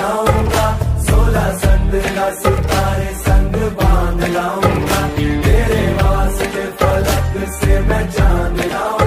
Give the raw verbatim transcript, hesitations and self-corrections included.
लाऊंगा, सोलह संदला सितारे संग बांध लाऊंगा, तेरे वास्ते फलक से मैं चांद लाऊंगा।